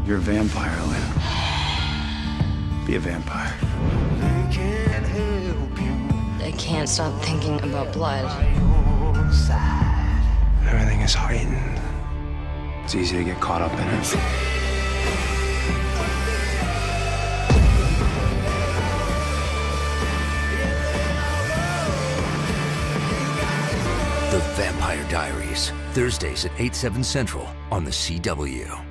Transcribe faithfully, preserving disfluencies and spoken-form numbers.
You're a vampire, Elena. Be a vampire. I can't stop thinking about blood. Everything is heightened. It's easy to get caught up in it. The Vampire Diaries, Thursdays at eight, seven Central on the C W.